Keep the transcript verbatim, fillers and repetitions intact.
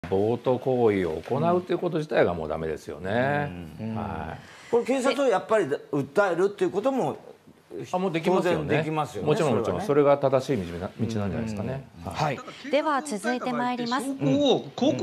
暴徒行為を行うということ自体がもうダメですよね。はい。 これ警察をやっぱり訴えるっていうこともあもうできますよね。 できますよね。 もちろんもちろんそれが正しい道なんじゃないですかね。 はい。 では続いてまいります。